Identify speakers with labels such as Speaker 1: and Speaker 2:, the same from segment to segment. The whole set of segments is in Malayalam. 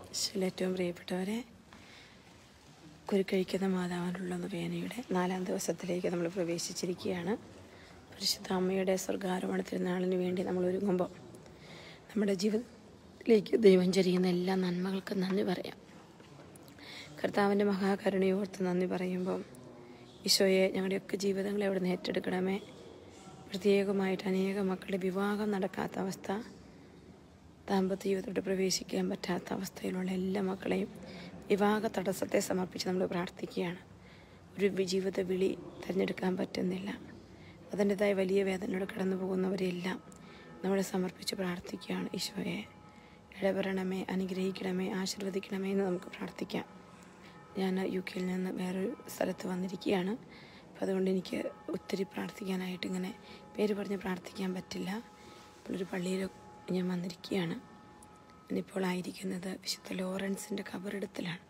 Speaker 1: ഏറ്റവും പ്രിയപ്പെട്ടവരെ, കുരുക്കഴിക്കുന്ന മാതാവിനുള്ള നൊവേനയുടെ 4-ാം ദിവസത്തിലേക്ക് നമ്മൾ പ്രവേശിച്ചിരിക്കുകയാണ്. പരിശുദ്ധ അമ്മയുടെ സ്വർഗ്ഗാരോഹണ തിരുനാളിന് വേണ്ടി നമ്മൾ ഒരുങ്ങുമ്പോൾ നമ്മുടെ ജീവിതത്തിലേക്ക് ദൈവം ചൊരിയുന്ന എല്ലാ നന്മകൾക്കും നന്ദി പറയാം. കർത്താവിൻ്റെ മഹാകരുണയോർത്ത് നന്ദി പറയുമ്പോൾ, ഈശോയെ ഞങ്ങളുടെയൊക്കെ ജീവിതങ്ങളെ അവിടെ ഏറ്റെടുക്കണമേ. പ്രത്യേകമായിട്ട് അനേകം മക്കളുടെ വിവാഹം നടക്കാത്ത അവസ്ഥ, ദാമ്പത്യ ജീവിതത്തോട് പ്രവേശിക്കാൻ പറ്റാത്ത അവസ്ഥയിലുള്ള എല്ലാ മക്കളെയും വിവാഹ തടസ്സത്തെ സമർപ്പിച്ച് നമ്മൾ പ്രാർത്ഥിക്കുകയാണ്. ഒരു ജീവിത വിളി തിരഞ്ഞെടുക്കാൻ പറ്റുന്നില്ല, അതിൻ്റെതായ വലിയ വേദനയോട് കടന്നു പോകുന്നവരെല്ലാം നമ്മൾ സമർപ്പിച്ച് പ്രാർത്ഥിക്കുകയാണ്. ഈശോയെ ഇടപെടണമേ, അനുഗ്രഹിക്കണമേ, ആശീർവദിക്കണമേ എന്ന് നമുക്ക് പ്രാർത്ഥിക്കാം. ഞാൻ UK നിന്ന് വേറൊരു സ്ഥലത്ത് വന്നിരിക്കുകയാണ്. അപ്പോൾ അതുകൊണ്ട് എനിക്ക് ഒത്തിരി പ്രാർത്ഥിക്കാനായിട്ട് ഇങ്ങനെ പേര് പറഞ്ഞ് പ്രാർത്ഥിക്കാൻ പറ്റില്ല. അപ്പോൾ ഒരു പള്ളിയിൽ ഞാൻ വന്നിരിക്കുകയാണ്. ഞാനിപ്പോൾ ആയിരിക്കുന്നത് വിശുദ്ധ ലോറൻസിൻ്റെ കബറിടത്തിലാണ്.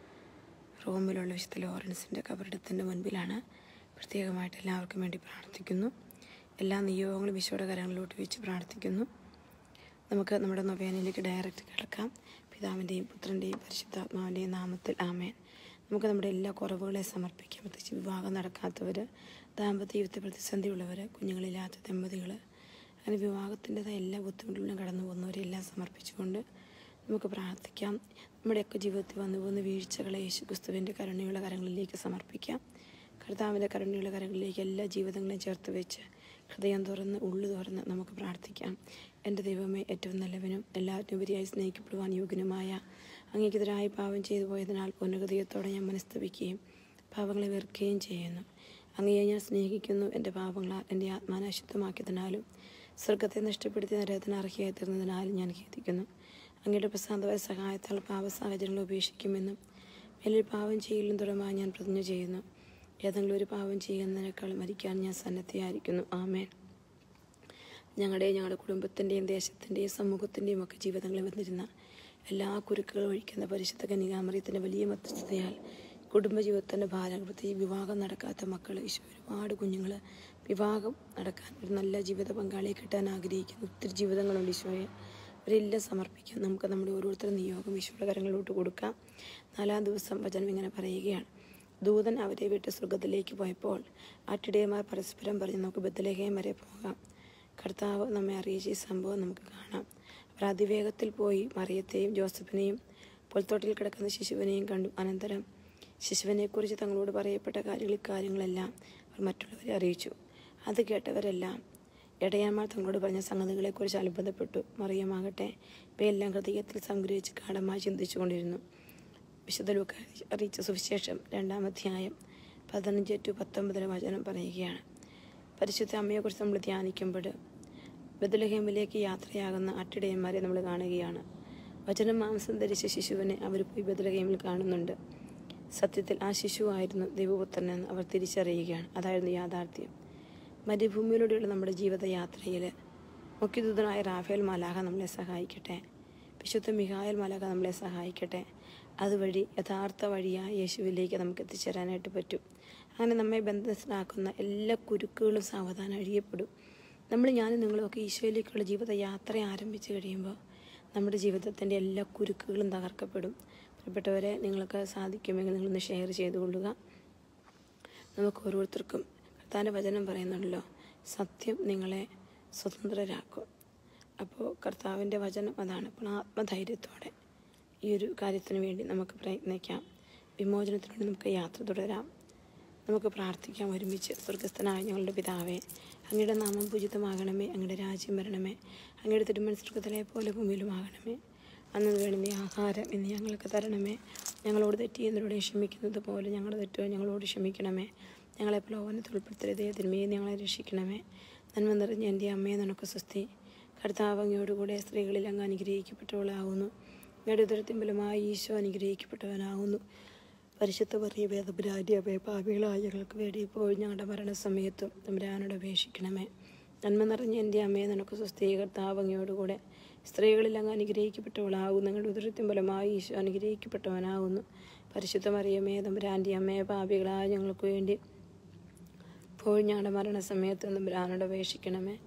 Speaker 1: റോമിലുള്ള വിശുദ്ധ ലോറൻസിൻ്റെ കബറിടത്തിൻ്റെ മുൻപിലാണ്. പ്രത്യേകമായിട്ട് എല്ലാവർക്കും വേണ്ടി പ്രാർത്ഥിക്കുന്നു. എല്ലാ നിയോഗങ്ങളും ഈശോയുടെ കരങ്ങളിലോട്ട് വെച്ച് പ്രാർത്ഥിക്കുന്നു. നമുക്ക് നമ്മുടെ നൊവേനയിലേക്ക് ഡയറക്റ്റ് കിടക്കാം. പിതാവിൻ്റെയും പുത്രൻ്റെയും പരിശുദ്ധാത്മാവിൻ്റെയും നാമത്തിൽ ആമേൻ. നമുക്ക് നമ്മുടെ എല്ലാ കുറവുകളെ സമർപ്പിക്കാം. പ്രത്യേകിച്ച് വിവാഹം നടക്കാത്തവർ, ദാമ്പത്യ ജീവിതത്തിൽ പ്രതിസന്ധിയുള്ളവർ, കുഞ്ഞുങ്ങളില്ലാത്ത ദമ്പതികൾ, അങ്ങനെ വിവാഹത്തിൻ്റെതായ എല്ലാ ബുദ്ധിമുട്ടുകളും കടന്നു പോകുന്നവരെല്ലാം സമർപ്പിച്ചുകൊണ്ട് നമുക്ക് പ്രാർത്ഥിക്കാം. നമ്മുടെയൊക്കെ ജീവിതത്തിൽ വന്നു പോകുന്ന വീഴ്ചകളെ യേശുക്രിസ്തുവിൻ്റെ കരുണയുള്ള കരങ്ങളിലേക്ക് സമർപ്പിക്കാം. കർത്താവിൻ്റെ കരുണയുള്ള കരങ്ങളിലേക്ക് എല്ലാ ജീവിതങ്ങളെയും ചേർത്ത് വെച്ച് ഹൃദയം തുറന്ന് ഉള്ളു തുറന്ന് നമുക്ക് പ്രാർത്ഥിക്കാം. എൻ്റെ ദൈവമേ, ഏറ്റവും നല്ലവനും എല്ലാവരും ഉപരിയായി സ്നേഹിക്കപ്പെടുവാൻ യോഗ്യനുമായ അങ്ങേക്കെതിരായി പാപം ചെയ്തു പോയതിനാൽ പൂർണ്ണഹൃദയത്തോടെ ഞാൻ മനസ്തപിക്കുകയും പാപങ്ങളെ വെറുക്കുകയും ചെയ്യുന്നു. അങ്ങയെ ഞാൻ സ്നേഹിക്കുന്നു. എൻ്റെ പാപങ്ങളാൽ എൻ്റെ ആത്മാനെ അശുദ്ധമാക്കിയതിനാലും സ്വർഗത്തെ നഷ്ടപ്പെടുത്തി നരകത്തിന് അർഹയായി തീർന്നതിനാലും ഞാൻ ഖേദിക്കുന്നു. അങ്ങയുടെ പ്രശാന്തമായ സഹായത്താൽ പാപ സാഹചര്യങ്ങൾ ഉപേക്ഷിക്കുമെന്നും മേലിൽ പാപം ചെയ്യലും തുടർമായി ഞാൻ പ്രതിജ്ഞ ചെയ്യുന്നു. ഏതെങ്കിലും ഒരു പാപം ചെയ്യുന്നതിനേക്കാൾ മരിക്കാൻ ഞാൻ സന്നദ്ധയായിരിക്കുന്നു. ആമേൻ. ഞങ്ങളുടെ കുടുംബത്തിൻ്റെയും ദേശത്തിൻ്റെയും സമൂഹത്തിൻ്റെയും ഒക്കെ ജീവിതങ്ങളിൽ വന്നിരുന്ന എല്ലാ കുരുക്കുകളും ഒഴിക്കുന്ന പരിശുദ്ധ കന്യകാമറിയത്തിൻ്റെ വലിയ മധ്യസ്ഥതയാൽ കുടുംബജീവിതത്തിൻ്റെ ഭാരം, പ്രത്യേകിച്ച് വിവാഹം നടക്കാത്ത മക്കൾ, ഈശോ ഒരുപാട് കുഞ്ഞുങ്ങൾ വിവാഹം നടക്കാൻ ഒരു നല്ല ജീവിത പങ്കാളിയെ കിട്ടാൻ ആഗ്രഹിക്കുന്ന ഒത്തിരി ജീവിതങ്ങളുണ്ട്. ഈശോയെ അവരെല്ലാം സമർപ്പിക്കാം. നമുക്ക് നമ്മുടെ ഓരോരുത്തരും നിയോഗം ഈശോയുടെ കരങ്ങളിലോട്ട് കൊടുക്കാം. 4-ാം ദിവസം വചനം ഇങ്ങനെ പറയുകയാണ്: ദൂതൻ അവരെ വിട്ട് സ്വർഗത്തിലേക്ക് പോയപ്പോൾ ആട്ടിടയന്മാർ പരസ്പരം പറഞ്ഞ് നമുക്ക് ബത്ലഹേം വരെ പോകാം. കർത്താവ് നമ്മെ അറിയിച്ച ഈ സംഭവം നമുക്ക് കാണാം. അവർ അതിവേഗത്തിൽ പോയി മറിയത്തെയും ജോസഫിനെയും പുൽത്തൊട്ടിൽ കിടക്കുന്ന ശിശുവിനെയും കണ്ടു. അനന്തരം ശിശുവിനെക്കുറിച്ച് തങ്ങളോട് പറയപ്പെട്ട കാര്യങ്ങളെല്ലാം അവർ മറ്റുള്ളവരെ അറിയിച്ചു. അത് കേട്ടവരെല്ലാം ഇടയന്മാർ തങ്ങളോട് പറഞ്ഞ സംഗതികളെക്കുറിച്ച് അത്ഭുതപ്പെട്ടു. മറിയമാകട്ടെ ഇവയെല്ലാം ഹൃദയത്തിൽ സംഗ്രഹിച്ച് ഗാഢമായി ചിന്തിച്ചു കൊണ്ടിരുന്നു. വിശുദ്ധ ലൂക്ക അറിയിച്ച സുവിശേഷം 2-ാം അധ്യായം 15-19 വചനം പറയുകയാണ്. പരിശുദ്ധ അമ്മയെക്കുറിച്ച് നമ്മൾ ധ്യാനിക്കുമ്പോൾ ബത്ലഹേമിലേക്ക് യാത്രയാകുന്ന ആട്ടിടയന്മാരെ നമ്മൾ കാണുകയാണ്. വചനം മാംസം ധരിച്ച ശിശുവിനെ അവർ പോയി ബത്ലഹേമിൽ കാണുന്നുണ്ട്. സത്യത്തിൽ ആ ശിശുവായിരുന്നു ദൈവപുത്രനെന്ന് അവർ തിരിച്ചറിയുകയാണ്. അതായിരുന്നു യാഥാർത്ഥ്യം. മരുഭൂമിയിലൂടെയുള്ള നമ്മുടെ ജീവിതയാത്രയിൽ മുഖ്യദൂതനായ റാഫേൽ മാലാഖ നമ്മളെ സഹായിക്കട്ടെ. വിശുദ്ധ മിഖായേൽ മാലാഖ നമ്മളെ സഹായിക്കട്ടെ. അതുവഴി യഥാർത്ഥ വഴിയായ യേശുവിലേക്ക് നമുക്ക് എത്തിച്ചേരാനായിട്ട് പറ്റും. അങ്ങനെ നമ്മെ ബന്ധനസ്ഥനാക്കുന്ന എല്ലാ കുരുക്കുകളും സാവധാനം അഴിയപ്പെടും. ഞാനും നിങ്ങളുമൊക്കെ ഈശോയിലേക്കുള്ള ജീവിതയാത്ര ആരംഭിച്ചു കഴിയുമ്പോൾ നമ്മുടെ ജീവിതത്തിൻ്റെ എല്ലാ കുരുക്കുകളും തകർക്കപ്പെടും. പ്രിയപ്പെട്ടവരെ, നിങ്ങൾക്ക് സാധിക്കുമെങ്കിൽ നിങ്ങളൊന്ന് ഷെയർ ചെയ്ത് കൊള്ളുക. നമുക്ക് ഓരോരുത്തർക്കും കർത്താവിൻ്റെ വചനം പറയുന്നുണ്ടല്ലോ, സത്യം നിങ്ങളെ സ്വതന്ത്രരാക്കും. അപ്പോൾ കർത്താവിൻ്റെ വചനം അതാണ്. അപ്പോൾ ആത്മധൈര്യത്തോടെ ഈ ഒരു കാര്യത്തിന് വേണ്ടി നമുക്ക് പ്രയത്നിക്കാം. വിമോചനത്തിന് വേണ്ടി നമുക്ക് യാത്ര തുടരാം. നമുക്ക് പ്രാർത്ഥിക്കാം ഒരുമിച്ച്. സ്വർഗസ്ഥനായ ഞങ്ങളുടെ പിതാവേ, അങ്ങയുടെ നാമം പൂജിതമാകണമേ. അങ്ങയുടെ രാജ്യം വരണമേ. അങ്ങയുടെ തിരുമനസ്സ് സ്വർഗത്തിലെ പോലെ ഭൂമിയിലുമാകണമേ. അന്ന് വേണ്ടുന്ന ആഹാരം ഇന്ന് ഞങ്ങൾക്ക് തരണമേ. ഞങ്ങളോട് തെറ്റ് ചെയ്യുന്നവരോട് ക്ഷമിക്കുന്നത് പോലെ ഞങ്ങളുടെ തെറ്റുകൾ ഞങ്ങളോട് ക്ഷമിക്കണമേ. ഞങ്ങളെ പ്രലോഭനത്തിൽ ഉൾപ്പെടുത്തരുതേ, തിന്മയെ ഞങ്ങളെ രക്ഷിക്കണമേ. നന്മ നിറഞ്ഞ എൻ്റെ അമ്മയെ നിനക്ക് സ്വസ്തി. കർത്താവ് അങ്ങയോടുകൂടെ സ്ത്രീകളിൽ അങ്ങ് അനുഗ്രഹിക്കപ്പെട്ടവളാകുന്നു. അങ്ങയുടെ ഉദരത്തിൻ ഫലമായി ഈശോ അനുഗ്രഹിക്കപ്പെട്ടവനാകുന്നു. പരിശുദ്ധ മറിയമേ, തമ്പുരാന്റമ്മേ, പാപികളായ ഞങ്ങൾക്ക് വേണ്ടി ഇപ്പോഴും ഞങ്ങളുടെ മരണസമയത്തും തമ്പുരാനോട് അപേക്ഷിക്കണമേ. നന്മ നിറഞ്ഞ എൻ്റെ അമ്മയെ നിനക്ക് സ്വസ്തി. കർത്താവ് അങ്ങയോടുകൂടെ സ്ത്രീകളിൽ അങ്ങ് അനുഗ്രഹിക്കപ്പെട്ടവളാകുന്നു. ഞങ്ങളുടെ ഉദരത്തിൻ ഫലമായി ഈശോ അനുഗ്രഹിക്കപ്പെട്ടവനാകുന്നു. പരിശുദ്ധ മറിയമേ, തമ്പുരാൻ്റെ അമ്മയെ, പാപികളായ ഞങ്ങൾക്ക് വേണ്ടി ഇപ്പോഴും ഞങ്ങളുടെ മരണസമയത്തും തമ്പുരാനോട് അപേക്ഷിക്കണമേ.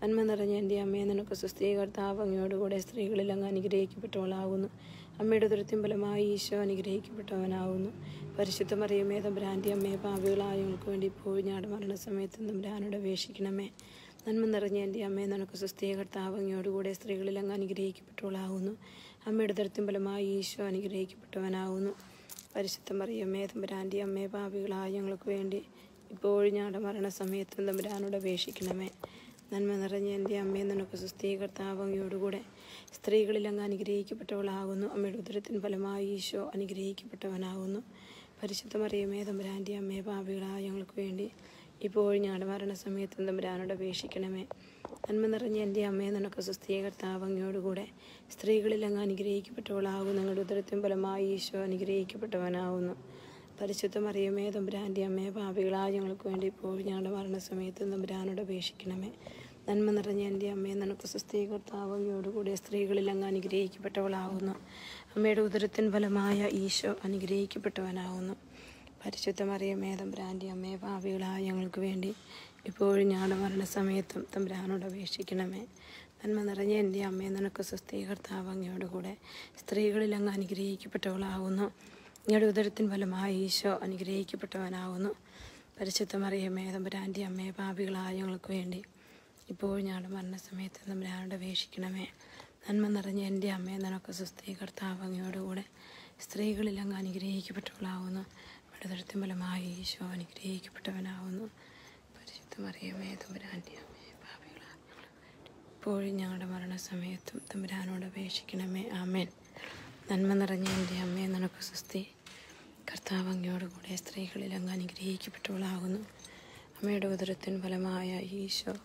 Speaker 1: നന്മ നിറഞ്ഞ എൻ്റെ അമ്മയെ നിനക്ക് സ്വസ്തി, കർത്താവ് അങ്ങയോടുകൂടെ സ്ത്രീകളിൽ അങ്ങ് അനുഗ്രഹിക്കപ്പെട്ടവളാകുന്നു. അമ്മയുടെ ഉദരത്തിൻ ഫലമായി ഈശോ അനുഗ്രഹിക്കപ്പെട്ടവനാകുന്നു. പരിശുദ്ധ മറിയമേ തമ്പുരാൻ്റെ അമ്മയെ, പാപികളായ ഞങ്ങൾക്ക് വേണ്ടി ഇപ്പോഴും ഞങ്ങളുടെ മരണസമയത്ത് തമ്പുരാനോട് അപേക്ഷിക്കണമേ. നന്മ നിറഞ്ഞ എൻ്റെ അമ്മയെ നിനക്ക് സ്വസ്തി, കർത്താവ് അങ്ങയോടുകൂടെ സ്ത്രീകളിൽ അങ്ങ് അനുഗ്രഹിക്കപ്പെട്ടവളാകുന്നു. അമ്മയുടെ ഉദരത്തിൻ ഫലമായി ഈശോ അനുഗ്രഹിക്കപ്പെട്ടവനാകുന്നു. പരിശുദ്ധ മറിയമേ തമ്പുരാൻ്റെ അമ്മയെ, പാപികളായ ഞങ്ങൾക്ക് വേണ്ടി ഇപ്പോഴും ഞങ്ങളുടെ മരണസമയത്ത് തമ്പുരാനോട് അപേക്ഷിക്കണമേ. നന്മ നിറഞ്ഞ എൻ്റെ അമ്മയെ നിനക്ക് സ്വസ്തി, കർത്താവ് അങ്ങയോടുകൂടെ സ്ത്രീകളിൽ അങ്ങ് അനുഗ്രഹിക്കപ്പെട്ടവളാകുന്നു. അമ്മയുടെ ഉദരത്തിൻ ഫലമായി ഈശോ അനുഗ്രഹിക്കപ്പെട്ടവനാകുന്നു. പരിശുദ്ധ മറിയമേ തമ്പുരാൻ്റെ അമ്മയെ, പാപികളായ ഞങ്ങൾക്ക് വേണ്ടി ഇപ്പോഴും ഞങ്ങളുടെ മരണസമയത്ത് തമ്പുരാനോട് അപേക്ഷിക്കണമേ. നന്മ നിറഞ്ഞ എൻ്റെ അമ്മയെ നിനക്ക് സ്വസ്തി, കർത്താവ് അങ്ങയോടുകൂടെ സ്ത്രീകളിൽ അങ്ങ് അനുഗ്രഹിക്കപ്പെട്ടവളാകുന്നു. ഞങ്ങളുടെ ഉദരത്തിൻ ഫലമായി ഈശോ അനുഗ്രഹിക്കപ്പെട്ടവനാകുന്നു. പരിശുദ്ധ മറിയമേ തമ്പുരാൻ്റെ അമ്മയെ, പാപികളായ ഞങ്ങൾക്ക് വേണ്ടി ഇപ്പോഴും ഞങ്ങളുടെ മരണസമയത്ത് തമ്പുരാനോട് അപേക്ഷിക്കണമേ. നന്മ നിറഞ്ഞ എൻ്റെ അമ്മയെ നിനക്ക് സ്വസ്തി, കർത്താവ് അങ്ങയോടുകൂടെ സ്ത്രീകളിൽ അങ്ങ് അനുഗ്രഹിക്കപ്പെട്ടവളാകുന്നു. അമ്മയുടെ ഉദരത്തിൻ ഫലമായ ഈശോ അനുഗ്രഹിക്കപ്പെട്ടവനാകുന്നു. പരിശുദ്ധ മറിയമേ തമ്പുരാൻ്റെ അമ്മയെ, പാപികളായ ഞങ്ങൾക്ക് വേണ്ടി ഇപ്പോഴും ഞങ്ങളുടെ മരണസമയത്തും തമ്പുരാനോട് അപേക്ഷിക്കണമേ. നന്മ നിറഞ്ഞ എൻ്റെ അമ്മയെ നിനക്ക് സ്വസ്തി, കർത്താവ് അങ്ങയോടുകൂടെ സ്ത്രീകളിൽ അങ്ങ് അനുഗ്രഹിക്കപ്പെട്ടവളാകുന്നു. ഞങ്ങളുടെ ഉദരത്തിൻ ഫലമായി ഈശോ അനുഗ്രഹിക്കപ്പെട്ടവനാകുന്നു. പരിശുദ്ധ മറിയമേ തമ്പുരാൻ്റെ അമ്മയെ, പാപികളായ ഞങ്ങൾക്ക് വേണ്ടി ഇപ്പോഴും ഞങ്ങളുടെ മരണസമയത്ത് തമ്പുരാനോട് അപേക്ഷിക്കണമേ. നന്മ നിറഞ്ഞ എൻ്റെ അമ്മയെ നിനക്ക് സ്വസ്തി, കർത്താവ് അങ്ങയോടുകൂടെ സ്ത്രീകളിൽ അങ്ങ് അനുഗ്രഹിക്കപ്പെട്ടവളാകുന്നു. ഞങ്ങളുടെ ഉദരത്തിൻ ഫലമായി ഈശോ അനുഗ്രഹിക്കപ്പെട്ടവനാകുന്നു. പരിശുദ്ധ മറിയമേ തമ്പുരാൻ്റെ അമ്മയെ, പാപികളായ ഇപ്പോഴും ഞങ്ങളുടെ മരണസമയത്തും തമ്പുരാനോട് അപേക്ഷിക്കണമേ. ആമേൻ. നന്മ നിറഞ്ഞ എൻ്റെ അമ്മയെ നിനക്ക് സ്വസ്തി, കർത്താവ് അങ്ങയോടുകൂടെ സ്ത്രീകളിൽ അങ്ങ് അനുഗ്രഹിക്കപ്പെട്ടവളാകുന്നു. അമ്മയുടെ ഉദരത്തിൻ ഫലമായ ഈശോ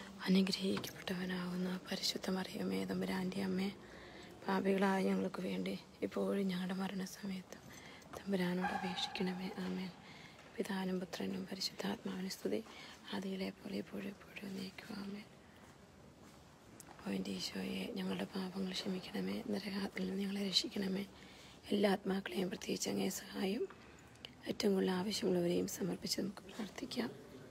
Speaker 1: അനുഗ്രഹിക്കപ്പെട്ടവനാകുന്നു. പരിശുദ്ധ മറിയമേ തമ്പുരാൻ്റെ അമ്മയെ, പാപികളായ ഞങ്ങൾക്ക് വേണ്ടി ഇപ്പോഴും ഞങ്ങളുടെ മരണസമയത്ത് തമ്പുരാനോട് അപേക്ഷിക്കണമേ. ആമേൻ. പിതാവിനും പുത്രനും പരിശുദ്ധാത്മാവിനും സ്തുതി, ആദിയിലെ പോലെ ഇപ്പോഴും എപ്പോഴും എന്നേക്കും. ആമേൻ. എൻ്റെ ഈശോയെ, ഞങ്ങളുടെ പാപങ്ങൾ ക്ഷമിക്കണമേ, നരകത്തിൽ നിന്ന് ഞങ്ങളെ രക്ഷിക്കണമേ. എല്ലാ ആത്മാക്കളെയും, പ്രത്യേകിച്ച് അങ്ങേ സഹായം ഏറ്റവും കൂടുതൽ ആവശ്യമുള്ളവരെയും സമർപ്പിച്ച് നമുക്ക് പ്രാർത്ഥിക്കാം.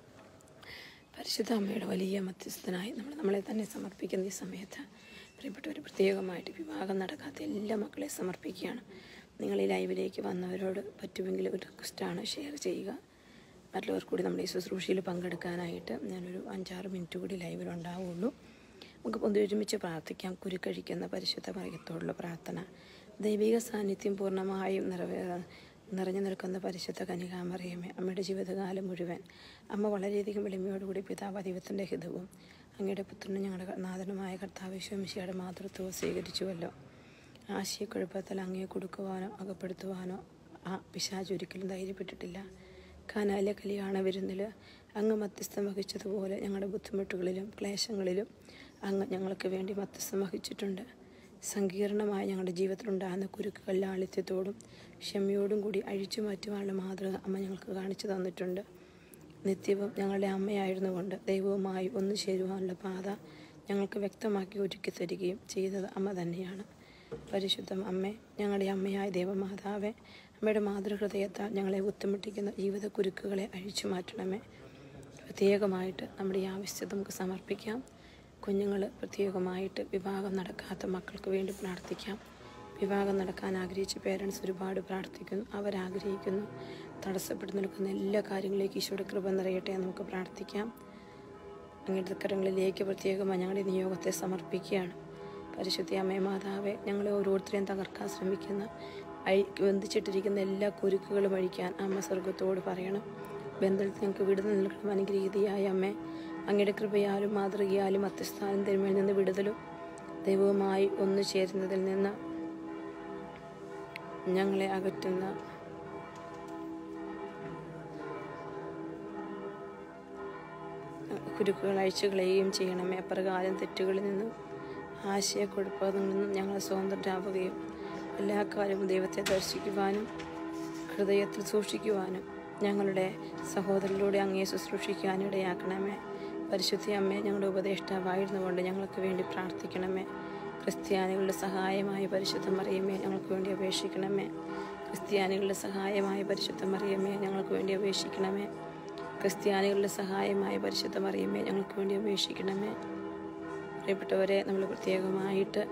Speaker 1: പരിശുദ്ധ അമ്മയുടെ വലിയ മധ്യസ്ഥനായി നമ്മളെ തന്നെ സമർപ്പിക്കുന്ന ഈ സമയത്ത് പ്രിയപ്പെട്ടവർ, പ്രത്യേകമായിട്ട് വിവാഹം നടക്കാത്ത എല്ലാ മക്കളെ സമർപ്പിക്കുകയാണ്. നിങ്ങൾ ഈ ലൈവിലേക്ക് വന്നവരോട് പറ്റുമെങ്കിൽ ഒരു റിക്വസ്റ്റാണ്, ഷെയർ ചെയ്യുക. മറ്റുള്ളവർ കൂടി നമ്മുടെ ഈ ശുശ്രൂഷയിൽ പങ്കെടുക്കാനായിട്ട് ഞാനൊരു 5-6 മിനിറ്റ് കൂടി ലൈവിലുണ്ടാവുള്ളൂ. നമുക്ക് ഒരുമിച്ച് പ്രാർത്ഥിക്കാം. കുരുക്കഴിക്കുന്ന പരിശുദ്ധ മറിയത്തോടുള്ള പ്രാർത്ഥന. ദൈവിക സാന്നിധ്യം പൂർണ്ണമായും നിറഞ്ഞു നിൽക്കുന്ന പരിശുദ്ധ കന്യകാമറിയമേ, അമ്മയുടെ ജീവിതകാലം മുഴുവൻ അമ്മ വളരെയധികം എളിമയോടുകൂടി പിതാവ് ദൈവത്തിൻ്റെ ഹിതവും അങ്ങയുടെ പുത്രനും ഞങ്ങളുടെ നാഥനുമായ കർത്താവ് യേശു മിശിഹായുടെ മാതൃത്വവും സ്വീകരിച്ചുവല്ലോ. ആശയക്കുഴപ്പത്തിൽ അങ്ങയെ കൊടുക്കുവാനോ അകപ്പെടുത്തുവാനോ ആ പിശാച് ഒരിക്കലും ധൈര്യപ്പെട്ടിട്ടില്ല. കാനായിലെ കല്യാണ വിരുന്നിൽ അങ്ങ് മധ്യസ്ഥം വഹിച്ചതുപോലെ ഞങ്ങളുടെ ബുദ്ധിമുട്ടുകളിലും ക്ലേശങ്ങളിലും അങ്ങ് ഞങ്ങൾക്ക് വേണ്ടി മധ്യസ്ഥം വഹിച്ചിട്ടുണ്ട്. സങ്കീർണമായ ഞങ്ങളുടെ ജീവിതത്തിലുണ്ടാകുന്ന കുരുക്കുകൾ ലാളിത്യത്തോടും ക്ഷമയോടും കൂടി അഴിച്ചു മാറ്റുവാനുള്ള മാതൃക അമ്മ ഞങ്ങൾക്ക് കാണിച്ചു തന്നിട്ടുണ്ട്. നിത്യവും ഞങ്ങളുടെ അമ്മയായിരുന്നു കൊണ്ട് ദൈവവുമായി ഒന്നു ചേരുവാനുള്ള പാത ഞങ്ങൾക്ക് വ്യക്തമാക്കി ഒരുക്കി തരികയും ചെയ്തത് അമ്മ തന്നെയാണ്. പരിശുദ്ധ അമ്മേ, ഞങ്ങളുടെ അമ്മയായ ദൈവമാതാവേ, അമ്മയുടെ മാതൃഹൃദയത്താൽ ഞങ്ങളെ ബുദ്ധിമുട്ടിക്കുന്ന ജീവിത കുരുക്കുകളെ അഴിച്ചു മാറ്റണമേ. പ്രത്യേകമായിട്ട് നമ്മുടെ ഈ ആവശ്യത നമുക്ക് സമർപ്പിക്കാം. കുഞ്ഞുങ്ങൾ, പ്രത്യേകമായിട്ട് വിവാഹം നടക്കാത്ത മക്കൾക്ക് വേണ്ടി പ്രാർത്ഥിക്കാം. വിവാഹം നടക്കാൻ ആഗ്രഹിച്ച പേരൻസ് ഒരുപാട് പ്രാർത്ഥിക്കുന്നു, അവരാഗ്രഹിക്കുന്നു. തടസ്സപ്പെട്ടു നിൽക്കുന്ന എല്ലാ കാര്യങ്ങളിലേക്ക് ഈശോയുടെ കൃപ നിറയട്ടെ എന്ന് നമുക്ക് പ്രാർത്ഥിക്കാം. അങ്ങയുടെ കരങ്ങളിലേക്ക് പ്രത്യേകമായി ഞങ്ങളുടെ നിയോഗത്തെ സമർപ്പിക്കുകയാണ്. പരിശുദ്ധ അമ്മേ മാതാവേ, ഞങ്ങളെ ഓരോരുത്തരെയും തകർക്കാൻ ശ്രമിക്കുന്ന ബന്ധിച്ചിട്ടിരിക്കുന്ന എല്ലാ കുരുക്കുകളും അഴിക്കാൻ അമ്മ സ്വർഗത്തോട് പറയണം. ബന്ധത്തിൽ ഞങ്ങൾക്ക് വിടുതൽ നൽകണം. അനുഗ്രഹീതയായ അമ്മേ, അങ്ങയുടെ കൃപയാലും മാതൃകയാലും മധ്യസ്ഥാനം തിരുമേൽ നിന്ന് വിടുതലും ദൈവവുമായി ഒന്നു ചേരുന്നതിൽ നിന്ന് ഞങ്ങളെ അകറ്റുന്ന കുരുക്കുകൾ അഴിച്ചുകളയുകയും ചെയ്യണമേ. അപ്രകാരം തെറ്റുകളിൽ നിന്നും ആശയക്കുഴപ്പങ്ങളിൽ നിന്നും ഞങ്ങളെ സ്വതന്ത്രരാവുകയും എല്ലാ കാര്യവും ദൈവത്തെ ദർശിക്കുവാനും ഹൃദയത്തിൽ സൂക്ഷിക്കുവാനും ഞങ്ങളുടെ സഹോദരരിലൂടെ അങ്ങയെ ശുശ്രൂഷിക്കുവാനും ഇടയാക്കണമേ. പരിശുദ്ധ അമ്മയെ, ഞങ്ങളുടെ ഉപദേഷ്ടാവായിരുന്നുകൊണ്ട് ഞങ്ങൾക്ക് വേണ്ടി പ്രാർത്ഥിക്കണമേ. ക്രിസ്ത്യാനികളുടെ സഹായമായ പരിശുദ്ധ മറിയമേ, ഞങ്ങൾക്ക് വേണ്ടി അപേക്ഷിക്കണമേ. ക്രിസ്ത്യാനികളുടെ സഹായമായ പരിശുദ്ധ മറിയമേ, ഞങ്ങൾക്ക് വേണ്ടി അപേക്ഷിക്കണമേ. ക്രിസ്ത്യാനികളുടെ സഹായമായ പരിശുദ്ധ മറിയമേ, ഞങ്ങൾക്ക് വേണ്ടി അപേക്ഷിക്കണമേ. പ്രിയപ്പെട്ടവരെ, നമ്മൾ പ്രത്യേകമായിട്ട്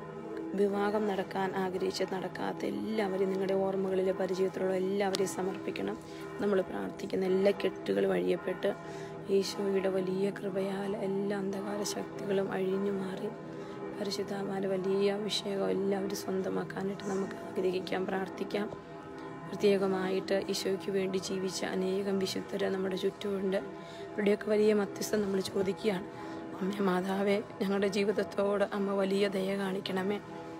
Speaker 1: വിവാഹം നടക്കാൻ ആഗ്രഹിച്ച് നടക്കാത്ത എല്ലാവരെയും, നിങ്ങളുടെ ഓർമ്മകളിലെ പരിചയത്തിലുള്ള എല്ലാവരെയും സമർപ്പിക്കണം. നമ്മൾ പ്രാർത്ഥിക്കുന്ന എല്ലാ കെട്ടുകൾ വഴിയപ്പെട്ട് ഈശോയുടെ വലിയ കൃപയാൽ എല്ലാ അന്ധകാര ശക്തികളും അഴിഞ്ഞു മാറി പരിശുദ്ധാത്മാവിന്റെ വലിയ അഭിഷേകം എല്ലാവരും സ്വന്തമാക്കാനായിട്ട് നമുക്ക് ആഗ്രഹിക്കാം, പ്രാർത്ഥിക്കാം. പ്രത്യേകമായിട്ട് ഈശോയ്ക്ക് വേണ്ടി ജീവിച്ച അനേകം വിശുദ്ധര് നമ്മുടെ ചുറ്റുമുണ്ട്. ഇവിടെയൊക്കെ വലിയ മധ്യസ്ഥം നമ്മൾ ചോദിക്കുകയാണ്. അമ്മേ മാതാവേ, ഞങ്ങളുടെ ജീവിതത്തോട് അമ്മ വലിയ ദയ കാണിക്കണമേ.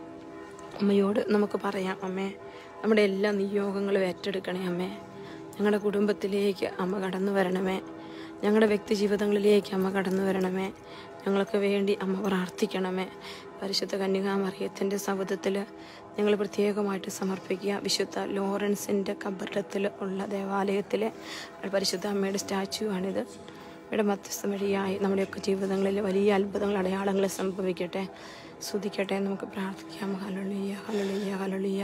Speaker 1: അമ്മയോട് നമുക്ക് പറയാം, അമ്മേ നമ്മുടെ എല്ലാ നിയോഗങ്ങളും ഏറ്റെടുക്കണേ അമ്മേ. ഞങ്ങളുടെ കുടുംബത്തിലേക്ക് അമ്മ കടന്നു വരണമേ. ഞങ്ങളുടെ വ്യക്തി ജീവിതങ്ങളിലേക്ക് അമ്മ കടന്നു വരണമേ. ഞങ്ങൾക്ക് വേണ്ടി അമ്മ പ്രാർത്ഥിക്കണമേ. പരിശുദ്ധ കന്യകാമറിയത്തിൻ്റെ സൗധത്തിൽ ഞങ്ങൾ പ്രത്യേകമായിട്ട് സമർപ്പിക്കുക. വിശുദ്ധ ലോറൻസിൻ്റെ കബറിടത്തിൽ ഉള്ള ദേവാലയത്തിലെ പരിശുദ്ധ അമ്മയുടെ സ്റ്റാച്യു ആണിത്. ഇവിടെ മധ്യസ്ഥം വഴിയായി നമ്മുടെയൊക്കെ ജീവിതങ്ങളിൽ വലിയ അത്ഭുതങ്ങൾ, അടയാളങ്ങൾ സംഭവിക്കട്ടെ, സ്തുതിക്കട്ടെ. നമുക്ക് പ്രാർത്ഥിക്കാം. ഹല്ലേലൂയ, ഹല്ലേലൂയ, ഹല്ലേലൂയ.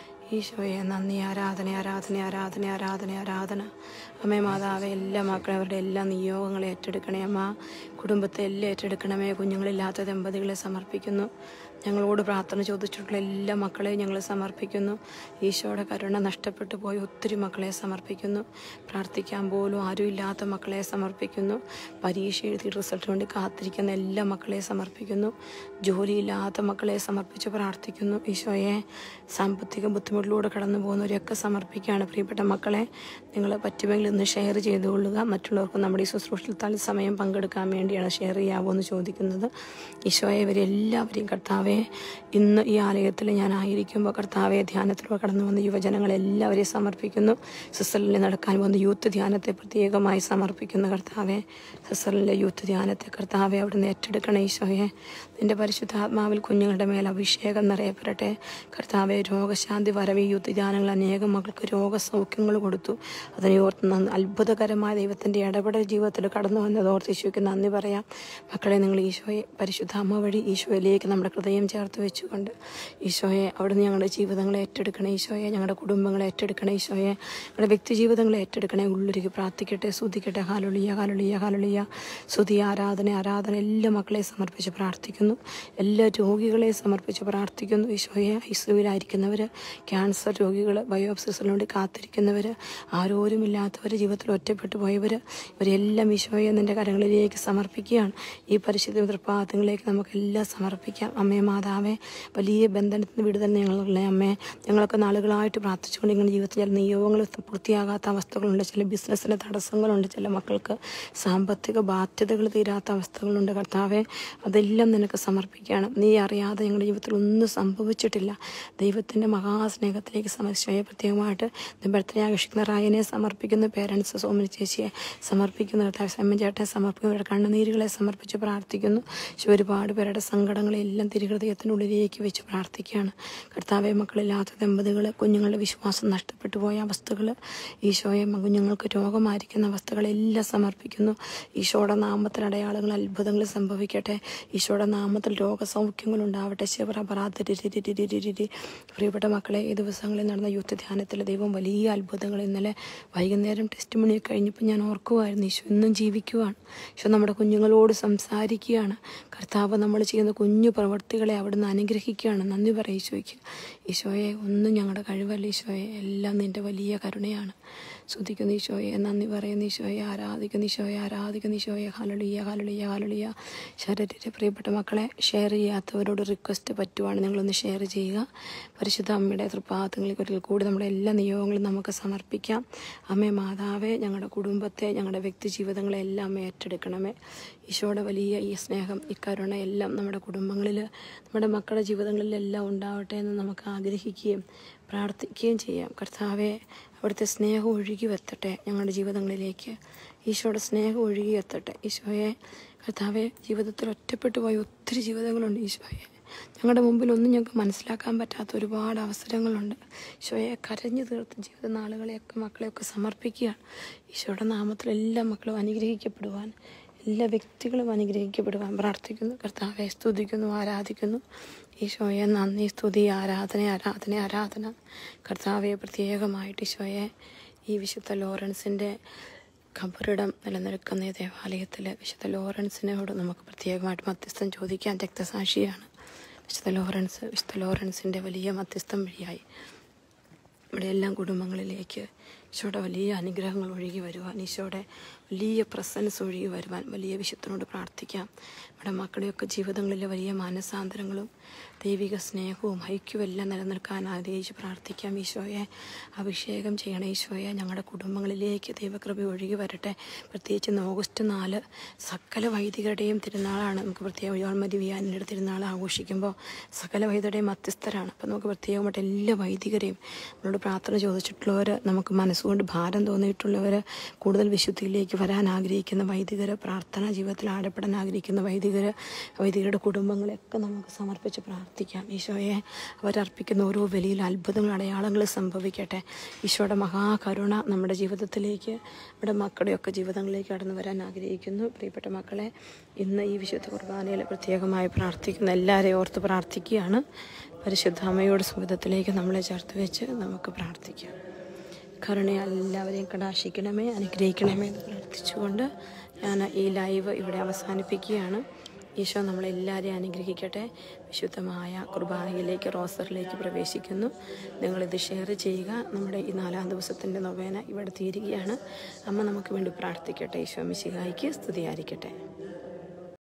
Speaker 1: ഈശോയെ നന്ദി, ആരാധന, ആരാധന, ആരാധന, ആരാധന, ആരാധന. അമ്മേ മാതാവേ, എല്ലാ മക്കളെ അവരുടെ എല്ലാ നിയോഗങ്ങളെ ഏറ്റെടുക്കണേ അമ്മ. കുടുംബത്തെ എല്ലാം ഏറ്റെടുക്കണമേ. കുഞ്ഞുങ്ങളില്ലാത്ത ദമ്പതികളെ സമർപ്പിക്കുന്നു. ഞങ്ങളോട് പ്രാർത്ഥന ചോദിച്ചിട്ടുള്ള എല്ലാ മക്കളെയും ഞങ്ങൾ സമർപ്പിക്കുന്നു. ഈശോയുടെ കരുണ നഷ്ടപ്പെട്ടു പോയ ഒത്തിരി മക്കളെ സമർപ്പിക്കുന്നു. പ്രാർത്ഥിക്കാൻ പോലും ആരുമില്ലാത്ത മക്കളെ സമർപ്പിക്കുന്നു. പരീക്ഷ എഴുതി റിസൾട്ട് വേണ്ടി കാത്തിരിക്കുന്ന എല്ലാ മക്കളെ സമർപ്പിക്കുന്നു. ജോലിയില്ലാത്ത മക്കളെ സമർപ്പിച്ച് പ്രാർത്ഥിക്കുന്നു. ഈശോയെ, സാമ്പത്തിക ബുദ്ധിമുട്ടിലൂടെ കടന്നു പോകുന്നവരെയൊക്കെ സമർപ്പിക്കുകയാണ്. പ്രിയപ്പെട്ട മക്കളെ, നിങ്ങൾ പറ്റുമെങ്കിൽ ഇന്ന് ഷെയർ ചെയ്തുകൊള്ളുക. മറ്റുള്ളവർക്ക് നമ്മുടെ ഈ ശുശ്രൂഷയിൽ തത്സമയം പങ്കെടുക്കാൻ വേണ്ടിയാണ് ഷെയർ ചെയ്യാവോ എന്ന് ചോദിക്കുന്നത്. ഈശോയെ, ഇവരെല്ലാവരെയും കർത്താവെ, ഇന്ന് ഈ ആലയത്തിൽ ഞാനായിരിക്കുമ്പോൾ കർത്താവെ, ധ്യാനത്തിലൂടെ കടന്നു വന്ന യുവജനങ്ങളെല്ലാവരെയും സമർപ്പിക്കുന്നു. സ്വിറ്റ്സർലൻഡിൽ നടക്കാൻ വന്ന യൂത്ത് ധ്യാനത്തെ പ്രത്യേകമായി സമർപ്പിക്കുന്നു. കർത്താവെ, സ്വിറ്റ്സർലൻഡിലെ യൂത്ത് ധ്യാനത്തെ കർത്താവെ അവിടുന്ന് ഏറ്റെടുക്കണേ. ഈശോയെ, നിന്റെ പരിശുദ്ധാത്മാവിൽ കുഞ്ഞുങ്ങളുടെ മേൽ അഭിഷേകം നിറയപ്പെടട്ടെ. കർത്താവെ, രോഗശാന്തി വരവി യൂത്ത് ധ്യാനങ്ങൾ അനേകം മക്കൾക്ക് രോഗസൗഖ്യങ്ങൾ കൊടുത്തു. അതിനെ ഓർത്ത് അത്ഭുതകരമായ ദൈവത്തിൻ്റെ ഇടപെടൽ ജീവിതത്തിൽ കടന്നു വന്നത് ഓർത്ത് ഈശോയ്ക്ക് നന്ദി പറയാം. മക്കളെ, നിങ്ങൾ ഈശോയെ പരിശുദ്ധാത്മ വഴി ഈശോയിലേക്ക് നമ്മുടെ ഹൃദയം ചേർത്ത് വെച്ചുകൊണ്ട് ഈശോയെ അവിടുന്ന് ഞങ്ങളുടെ ജീവിതങ്ങളെ ഏറ്റെടുക്കണേ. ഈശോയെ, ഞങ്ങളുടെ കുടുംബങ്ങളെ ഏറ്റെടുക്കണേ. ഈശോയെ, ഞങ്ങളുടെ വ്യക്തി ജീവിതങ്ങളെ ഏറ്റെടുക്കണേ. ഉള്ളിലേക്ക് പ്രാർത്ഥിക്കട്ടെ, സ്തുതിക്കട്ടെ. ഹല്ലേലൂയ, ഹല്ലേലൂയ, ഹല്ലേലൂയ. സ്തുതി, ആരാധന, ആരാധന. എല്ലാ മക്കളെ സമർപ്പിച്ച് പ്രാർത്ഥിക്കുന്നു. എല്ലാ രോഗികളെ സമർപ്പിച്ച് പ്രാർത്ഥിക്കുന്നു. ഈശോയെ, ഐസിയുവിലായിരിക്കുന്നവർ, ക്യാൻസർ രോഗികൾ, ബയോപ്സിസിന് വേണ്ടി കാത്തിരിക്കുന്നവർ, ആരോരുമില്ലാത്തവർ, ജീവിതത്തിൽ ഒറ്റപ്പെട്ടു പോയവർ, ഇവരെല്ലാം ഈശോയെ നിൻ്റെ കരങ്ങളിലേക്ക് സമർപ്പിക്കുകയാണ്. ഈ പരിശുദ്ധ തൃപ്പാദങ്ങളിലേക്ക് നമുക്കെല്ലാം സമർപ്പിക്കാം. അമ്മേ മാതാവേ, വലിയ ബന്ധനത്തിന് വിടുതൽ ഞങ്ങളുള്ള അമ്മേ. ഞങ്ങളൊക്കെ നാളുകളായിട്ട് പ്രാർത്ഥിച്ചുകൊണ്ട് നിങ്ങളുടെ ജീവിതത്തിൽ ചില നിയോഗങ്ങൾ പൂർത്തിയാകാത്ത അവസ്ഥകളുണ്ട്, ചില ബിസിനസ്സിന് തടസ്സങ്ങളുണ്ട്, ചില മക്കൾക്ക് സാമ്പത്തിക ബാധ്യതകൾ തീരാത്ത അവസ്ഥകളുണ്ട്. കർത്താവെ, അതെല്ലാം നിനക്ക് സമർപ്പിക്കുകയാണ്. നീ അറിയാതെ ഞങ്ങളുടെ ജീവിതത്തിൽ ഒന്നും സംഭവിച്ചിട്ടില്ല. ദൈവത്തിൻ്റെ മഹാസ്നേഹത്തിലേക്ക് സമർപ്പിച്ചു. പ്രത്യേകമായിട്ട് ബർത്ത്ഡേ ആഘോഷിക്കുന്ന റായനെ സമർപ്പിക്കുന്നു. പേരൻസ് സോമനി ചേച്ചിയെ സമർപ്പിക്കുന്നു. കർത്താവ് ചേട്ടനെ സമർപ്പിക്കുന്നു. അവരുടെ കണ്ണുനീരുകളെ സമർപ്പിച്ച് പ്രാർത്ഥിക്കുന്നു. ഒരുപാട് പേരുടെ സങ്കടങ്ങളെല്ലാം തിരുഹൃദയത്തിനുള്ളിലേക്ക് വെച്ച് പ്രാർത്ഥിക്കുകയാണ്. കർത്താവെ, മക്കളില്ലാത്ത ദമ്പതികൾ, കുഞ്ഞുങ്ങളുടെ വിശ്വാസം നഷ്ടപ്പെട്ടു പോയ അവസ്ഥകൾ, ഈശോയെ കുഞ്ഞുങ്ങൾക്ക് രോഗമായിരിക്കുന്ന അവസ്ഥകളെല്ലാം സമർപ്പിക്കുന്നു. ഈശോയുടെ നാമത്തിൽ അടയാളങ്ങൾ, അത്ഭുതങ്ങൾ സംഭവിക്കട്ടെ. ഈശോയുടെ നാമത്തിൽ രോഗസൗഖ്യങ്ങൾ ഉണ്ടാവട്ടെ. പ്രിയപ്പെട്ട മക്കളെ, ഈ ദിവസങ്ങളിൽ നടന്ന യൂത്ത് ധ്യാനത്തിൽ ദൈവം വലിയ അത്ഭുതങ്ങൾ, ഇന്നലെ വൈകുന്നേരം ടെസ്റ്റ് മണി കഴിഞ്ഞപ്പോൾ ഞാൻ ഓർക്കുമായിരുന്നു, ഈശോ ഇന്നും ജീവിക്കുവാണ്. ഈശോ നമ്മുടെ കുഞ്ഞുങ്ങളോട് സംസാരിക്കുകയാണ്. കർത്താവ് നമ്മൾ ചെയ്യുന്ന കുഞ്ഞു പ്രവൃത്തികളെ അവിടുന്ന് അനുഗ്രഹിക്കുകയാണ്. നന്ദി പറയും ഈശോയ്ക്ക്. ഈശോയെ, ഒന്നും ഞങ്ങളുടെ കഴിവല്ല ഈശോയെ, എല്ലാം നിൻ്റെ വലിയ കരുണയാണ്. സ്തുതിക്കുന്നു ഈശോയെ, നന്ദി പറയുന്നു ഈശോയെ, ആരാധിക്കുന്നു ഈശോയെ, ആരാധിക്കുന്നു ഈശോയെ. ഹല്ലേലൂയ, ഹല്ലേലൂയ, ഹല്ലേലൂയ. ശരീരത്തിലെ പ്രിയപ്പെട്ട മക്കളെ, ഷെയർ ചെയ്യാത്തവരോട് റിക്വസ്റ്റ് പറ്റുവാണ്, നിങ്ങളൊന്ന് ഷെയർ ചെയ്യുക. പരിശുദ്ധ അമ്മയുടെ തൃപ്പാദങ്ങളിൽ ഒരിക്കൽ കൂടി നമ്മുടെ എല്ലാ നിയോഗങ്ങളും നമുക്ക് സമർപ്പിക്കാം. അമ്മേ മാതാവേ, ഞങ്ങളുടെ കുടുംബത്തെ, ഞങ്ങളുടെ വ്യക്തി ജീവിതങ്ങളെല്ലാം ഏറ്റെടുക്കണമേ. ഈശോയുടെ വലിയ ഈ സ്നേഹം, ഈ കരുണ എല്ലാം നമ്മുടെ കുടുംബങ്ങളിൽ, നമ്മുടെ മക്കളുടെ ജീവിതങ്ങളിലെല്ലാം ഉണ്ടാവട്ടെ എന്ന് നമുക്ക് ആഗ്രഹിക്കുകയും പ്രാർത്ഥിക്കുകയും ചെയ്യാം. കർത്താവെ, അവിടുത്തെ സ്നേഹം ഒഴുകി എത്തട്ടെ ഞങ്ങളുടെ ജീവിതങ്ങളിലേക്ക്. ഈശോയുടെ സ്നേഹം ഒഴുകി എത്തട്ടെ. ഈശോയെ, കർത്താവെ, ജീവിതത്തിൽ ഒറ്റപ്പെട്ടു പോയ ഒത്തിരി ജീവിതങ്ങളുണ്ട്. ഈശോയെ, ഞങ്ങളുടെ മുമ്പിൽ ഒന്നും ഞങ്ങൾക്ക് മനസ്സിലാക്കാൻ പറ്റാത്ത ഒരുപാട് അവസരങ്ങളുണ്ട്. ഈശോയെ, കരഞ്ഞു തീർത്ത് ജീവിത നാളുകളെയൊക്കെ മക്കളെയൊക്കെ സമർപ്പിക്കുകയാണ്. ഈശോയുടെ നാമത്തിൽ എല്ലാ മക്കളും അനുഗ്രഹിക്കപ്പെടുവാൻ, എല്ലാ വ്യക്തികളും അനുഗ്രഹിക്കപ്പെടുവാൻ പ്രാർത്ഥിക്കുന്നു. കർത്താവെ, സ്തുതിക്കുന്നു, ആരാധിക്കുന്നു. ഈശോയെ, നന്ദി, സ്തുതി, ആരാധന, ആരാധന, ആരാധന. കർത്താവെ, പ്രത്യേകമായിട്ട് ഈശോയെ, ഈ വിശുദ്ധ ലോറൻസിൻ്റെ ഖബറിടം നിലനിൽക്കുന്ന ഈ ദേവാലയത്തിൽ വിശുദ്ധ ലോറൻസിനോട് നമുക്ക് പ്രത്യേകമായിട്ട് മധ്യസ്ഥം ചോദിക്കാൻ. രക്തസാക്ഷിയാണ് വിശുദ്ധ ലോറൻസിൻ്റെ വലിയ മധ്യസ്ഥം വഴിയായി നമ്മുടെ എല്ലാ കുടുംബങ്ങളിലേക്ക് ഈശോയുടെ വലിയ അനുഗ്രഹങ്ങൾ ഒഴുകി വരുവാൻ, ഈശോയുടെ വലിയ പ്രസൻസ് ഒഴുകി വരുവാൻ വലിയ വിശുദ്ധനോട് പ്രാർത്ഥിക്കാം. നമ്മുടെ മക്കളുടെയൊക്കെ ജീവിതങ്ങളിലെ വലിയ മാനസാന്തരങ്ങളും ദൈവിക സ്നേഹവും ഐക്യവും എല്ലാം നിലനിൽക്കാൻ ആഗ്രഹിച്ച് പ്രാർത്ഥിക്കാം. ഈശോയെ അഭിഷേകം ചെയ്യണേ. ഈശോയെ ഞങ്ങളുടെ കുടുംബങ്ങളിലേക്ക് ദൈവകൃപ ഒഴുകി വരട്ടെ. പ്രത്യേകിച്ച് ഓഗസ്റ്റ് 4 സകല വൈദികരുടെയും തിരുനാളാണ്. നമുക്ക് പ്രത്യേകം യോൺമതി വിയാനിയുടെ തിരുനാൾ ആഘോഷിക്കുമ്പോൾ സകല വൈദികരുടെയും മധ്യസ്ഥരാണ്. അപ്പം നമുക്ക് പ്രത്യേകമായിട്ട് എല്ലാ വൈദികരെയും നമ്മളോട് പ്രാർത്ഥന ചോദിച്ചിട്ടുള്ളവർ, നമുക്ക് മനസ്സുകൊണ്ട് ഭാരം തോന്നിയിട്ടുള്ളവർ, കൂടുതൽ വിശുദ്ധിയിലേക്ക് വരാൻ ആഗ്രഹിക്കുന്ന വൈദികർ, പ്രാർത്ഥനാ ജീവിതത്തിൽ ആഴപ്പെടാൻ ആഗ്രഹിക്കുന്ന വൈദികരുടെ കുടുംബങ്ങളെയൊക്കെ നമുക്ക് സമർപ്പിച്ച് പ്രാർത്ഥിക്കാം. ഈശോയെ അവരർപ്പിക്കുന്ന ഓരോ വലിയ അത്ഭുതങ്ങൾ, അടയാളങ്ങൾ സംഭവിക്കട്ടെ. ഈശോയുടെ മഹാകരുണ നമ്മുടെ ജീവിതത്തിലേക്ക്, നമ്മുടെ മക്കളുടെയൊക്കെ ജീവിതങ്ങളിലേക്ക് കടന്നു വരാൻ ആഗ്രഹിക്കുന്നു. പ്രിയപ്പെട്ട മക്കളെ, ഇന്ന് ഈ വിശുദ്ധ കുർബാനയിൽ പ്രത്യേകമായി പ്രാർത്ഥിക്കുന്ന എല്ലാവരെയും ഓർത്ത് പ്രാർത്ഥിക്കുകയാണ്. പരിശുദ്ധ അമ്മയോട് സുഹൃത്തിലേക്ക് നമ്മളെ ചേർത്ത് വെച്ച് നമുക്ക് പ്രാർത്ഥിക്കാം. കരുണയെ എല്ലാവരെയും കടാക്ഷിക്കണമേ, അനുഗ്രഹിക്കണമേ എന്ന് പ്രാർത്ഥിച്ചുകൊണ്ട് ഞാൻ ഈ ലൈവ് ഇവിടെ അവസാനിപ്പിക്കുകയാണ്. ഈശോ നമ്മളെല്ലാവരെയും അനുഗ്രഹിക്കട്ടെ. വിശുദ്ധമായ കുർബാനയിലേക്ക്, റോസറിലേക്ക് പ്രവേശിക്കുന്നു. നിങ്ങളിത് ഷെയർ ചെയ്യുക. നമ്മുടെ ഈ 4-ാം ദിവസത്തിൻ്റെ നൊവേന ഇവിടെ തീരുകയാണ്. അമ്മ നമുക്ക് വേണ്ടി പ്രാർത്ഥിക്കട്ടെ. ഈശോ മിശിഹായ്ക്ക് സ്തുതിയായിരിക്കട്ടെ.